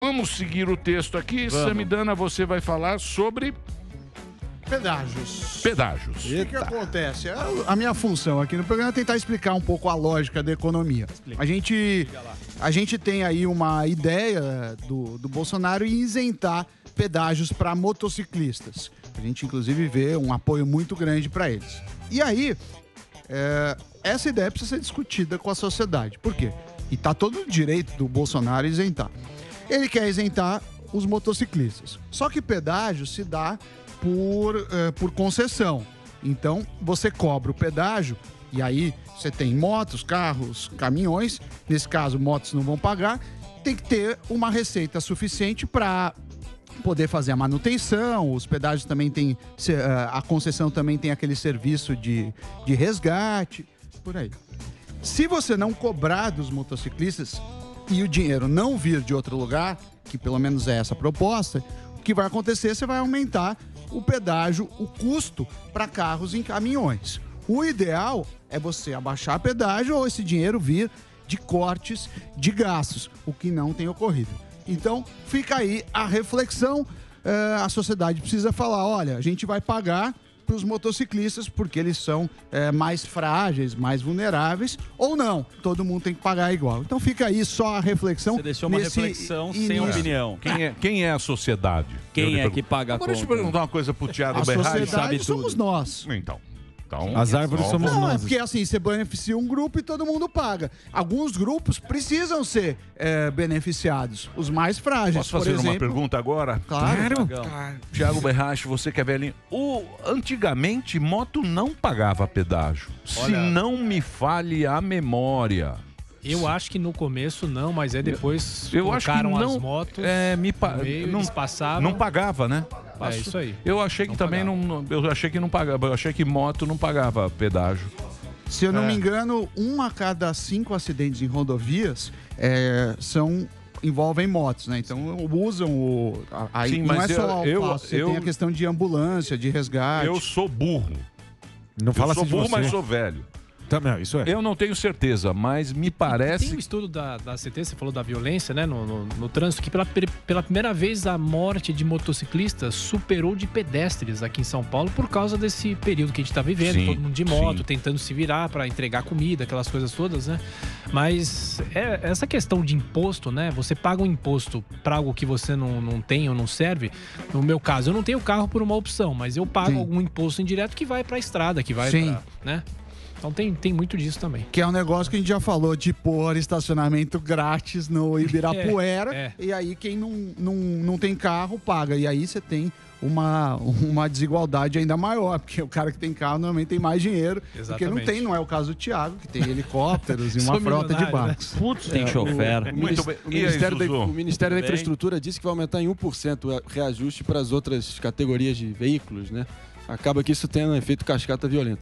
Vamos seguir o texto aqui. Samidana, você vai falar sobre pedágios. Pedágios. O que acontece? A minha função aqui no programa é tentar explicar um pouco a lógica da economia. A gente tem aí uma ideia do Bolsonaro em isentar pedágios para motociclistas. A gente, inclusive, vê um apoio muito grande para eles. E aí, essa ideia precisa ser discutida com a sociedade. Por quê? E está todo o direito do Bolsonaro isentar. Ele quer isentar os motociclistas. Só que pedágio se dá por concessão. Então, você cobra o pedágio e aí você tem motos, carros, caminhões. Nesse caso, motos não vão pagar. Tem que ter uma receita suficiente para poder fazer a manutenção. Os pedágios também tem... A concessão também tem aquele serviço de resgate, por aí. Se você não cobrar dos motociclistas e o dinheiro não vir de outro lugar, que pelo menos é essa a proposta, o que vai acontecer? Você vai aumentar o pedágio, o custo para carros e caminhões. O ideal é você abaixar o pedágio ou esse dinheiro vir de cortes de gastos, o que não tem ocorrido. Então, fica aí a reflexão. A sociedade precisa falar, olha, a gente vai pagar para os motociclistas porque eles são mais frágeis, mais vulneráveis, ou não, todo mundo tem que pagar igual. Então fica aí só a reflexão. Você deixou uma reflexão sem opinião. Quem é a sociedade? Quem é que paga a conta? Agora deixa eu perguntar uma coisa pro Thiago Berraes. A sociedade somos nós. Então, as árvores somos não, nós. é porque assim, você beneficia um grupo e todo mundo paga. Alguns grupos precisam ser beneficiados. Os mais frágeis, Posso fazer uma pergunta agora? Claro. Thiago Berrache, você que é velhinho. Antigamente, moto não pagava pedágio. Se não me falhe a memória. Eu acho que no começo não, mas depois eu acho que colocaram não, as motos não passavam. Não pagava, né? É isso aí. Eu achei que também não. Eu achei que não pagava. Eu achei que moto não pagava pedágio. Se eu não me engano, 1 a cada 5 acidentes em rodovias envolvem motos, né? Então usam aí Sim, não mas é só você tem a questão de ambulância, de resgate. Eu sou burro. Não fala assim de você. Eu sou burro, mas sou velho. Também, isso é. Eu não tenho certeza, mas me parece... Tem um estudo da CT, você falou da violência, né, no trânsito, que pela primeira vez a morte de motociclistas superou de pedestres aqui em São Paulo por causa desse período que a gente está vivendo, Sim, todo mundo de moto, sim. tentando se virar para entregar comida, aquelas coisas todas, né? Mas essa questão de imposto, né? Você paga um imposto para algo que você não tem ou não serve. No meu caso, eu não tenho carro por uma opção, mas eu pago algum imposto indireto que vai para a estrada, que vai para, né? Então tem muito disso também. Que é um negócio que a gente já falou de pôr estacionamento grátis no Ibirapuera. E aí quem não tem carro paga. E aí você tem uma desigualdade ainda maior, porque o cara que tem carro normalmente tem mais dinheiro. Exatamente. Porque não é o caso do Thiago, que tem helicópteros e uma frota de barcos. Né? Putz, tem chofer. O Ministério da Infraestrutura disse que vai aumentar em 1% o reajuste para as outras categorias de veículos, né? Acaba que isso tem um efeito cascata violento.